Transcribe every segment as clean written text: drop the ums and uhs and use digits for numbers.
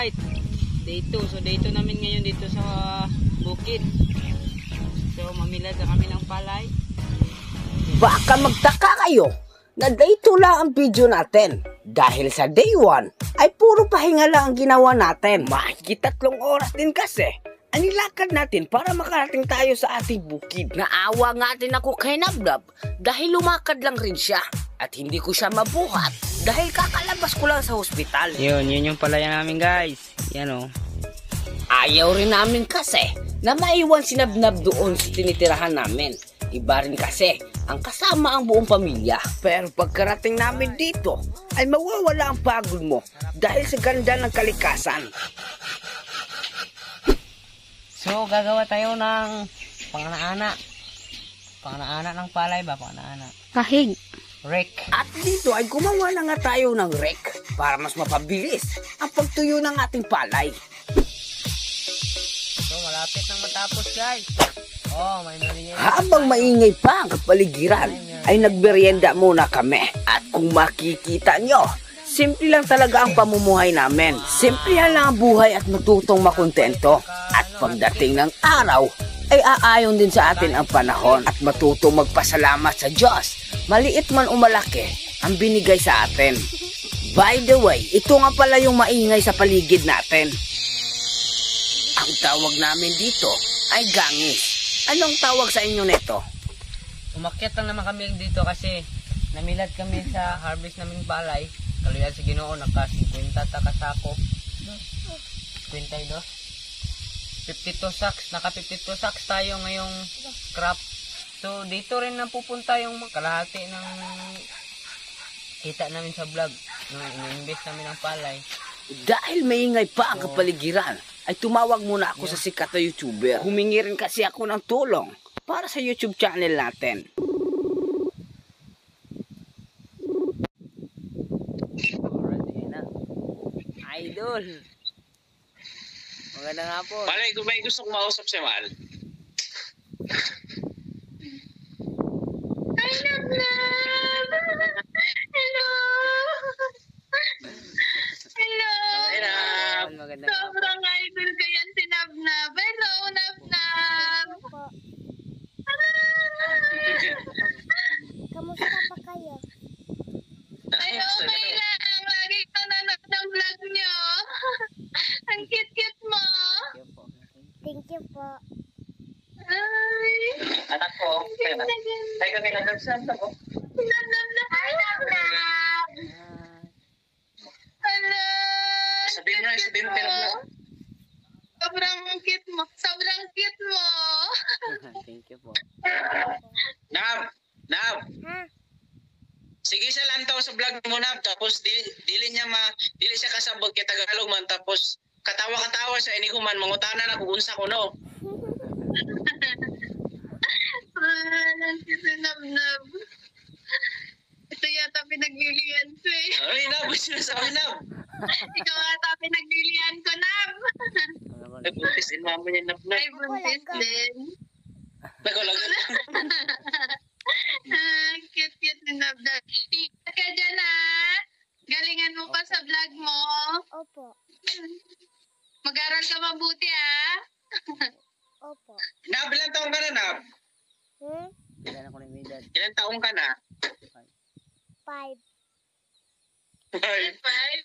night. Day 2. So day 2 namin ngayon dito sa bukid. So mamilad na kami ng palay. Baka magtaka kayo na day 2 lang ang video natin. Dahil sa day 1 ay puro pahinga lang ang ginawa natin. Mahigit 3 oras din kasi ang nilakad natin para makarating tayo sa ating bukid. Naawa nga din ako kay Nabnab dahil lumakad lang rin siya. At hindi ko siya mabuhat dahil kakalabas ko lang sa hospital. Yun yung palaya namin guys. Yan o. Ayaw rin namin kasi na maiwan si Nabnab doon sa tinitirahan namin. Iba rin kasi ang kasama ang buong pamilya. Pero pagkarating namin dito ay mawawala ang pagod mo dahil sa ganda ng kalikasan. So gagawa tayo ng panganaana. Panganaana ng palay ba? Panganaana. Kahig. Rek. At dito ay gumawa na nga tayo ng rek para mas mapabilis ang pagtuyo ng ating palay. So malapit nang matapos guys. Oh, may merienda. Habang maingay pa ang kapaligiran ay nagmerienda muna kami. At kung makikita nyo, simple lang talaga ang pamumuhay namin. Simple lang ang buhay at matutong makontento. At pagdating ng araw ay aayon din sa atin ang panahon at matutong magpasalamat sa Diyos. Maliit man o malaki ang binigay sa atin. By the way, ito nga pala yung maingay sa paligid natin. Ang tawag namin dito ay gangis. Anong tawag sa inyo nito? Umakyat lang naman kami dito kasi namilad kami sa harvest naming palay. Kaluyan sa Ginoo naka 50 ta kasako. 52. 52 sacks, naka 52 sacks tayo ngayong crop. So dito rin napupunta yung kalahati ng kita namin sa vlog nung in-invest namin ng palay. Dahil maingay pa ang kapaligiran, ay tumawag muna ako sa sikat na YouTuber. Humingi rin kasi ako ng tulong para sa YouTube channel natin. Idol! Maganda nga po. Palay, kung may gusto kong mausap si Mal. I love love. Hello. Hello. Maganda nga po. Sobrang idol ko yan si Nabnab. Hello, Nabnab. Kamusta pa kayo? Ay, okay lang. Lagi ko nanonood ng vlog nyo. Ang cute-cute mo. Thank you po. Ay. Anak ko, ay kami nagsasan ko. Nabnab. Hi, Nabnab. Hello. Sabihin mo pinagla. Sobrang cute mo. Sobrang cute mo. Thank you po. Nab! Ha? Sige siya lang to sa vlog mo, Nab. Tapos dili siya kasabot kay Tagalog man. Tapos katawa-katawa siya. Ini ko man, mangutana na kung unsa ko, no? Nanti si Nabnab. Ito yata pinaglilian ko eh. Ay, Nab, sinasabi, Nab. Ikaw ata pinaglilian ko, Nab. Ay, buntis din mama niya, Nab. Ay, buntis din. Nagulagan. Cute-cute ni Nabnab. Ingat ka dyan, ha? Galingan mo pa sa vlog mo. Opo. Mag-aral ka mabuti, ha? Opo. Nab, ilang taong ka na, Nab? Ilan ako ng edad? Ilang taong ka na? 5. Ay, Five.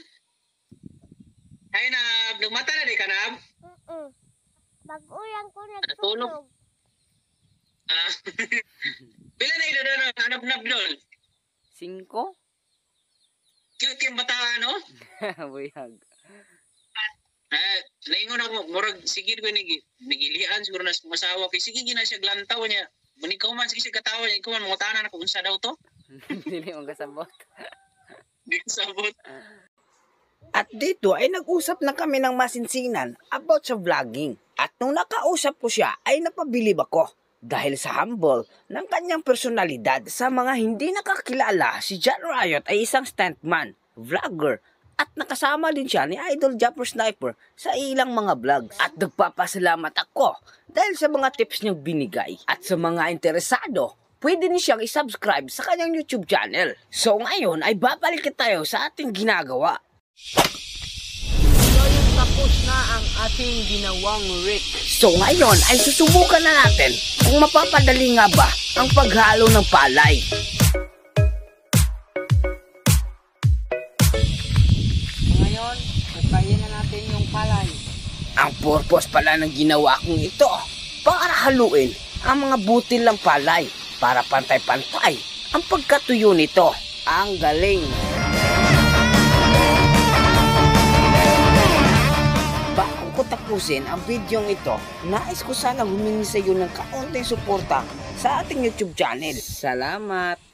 ay, Nab. Lumata na di ka, Nab? Mag-ulang ko Natulog. nagtulog. Ah. Pila na ilo doon, Nab doon? 5? Cute yung bata, no? Buyag. Naingon ako, murag, sige ko nagilian, siguro na masawa kay sige gina siya glantaw niya. Manikaw man, sige siya katawa niya, ikaw man, mga tanan ako, unsa daw to? Dili mong kasabot. Hindi ko sabot. At dito ay nag-usap na kami ng masinsinan about sa vlogging. At nung nakausap ko siya ay napabilib ako. Dahil sa humble ng kanyang personalidad sa mga hindi nakakilala, si John Riot ay isang stuntman, vlogger, at nakasama din siya ni Idol Japper Sniper sa ilang mga vlogs. At nagpapasalamat ako dahil sa mga tips niyang binigay. At sa mga interesado, pwede niyo siyang isubscribe sa kanyang YouTube channel. So ngayon ay babalik tayo sa ating ginagawa. So tapos na ang ating ginawang Rick. So ngayon ay susubukan na natin kung mapapadali nga ba ang paghalo ng palay. Ngayon, bukayin na natin yung palay. Ang purpose pala ng ginawa kong ito para haluin ang mga butil ng palay para pantay-pantay ang pagkatuyo nito. Ang galing! Bago ko tapusin ang video ito, nais ko sana humingi sa iyo ng kaunting suporta sa ating YouTube channel. Salamat!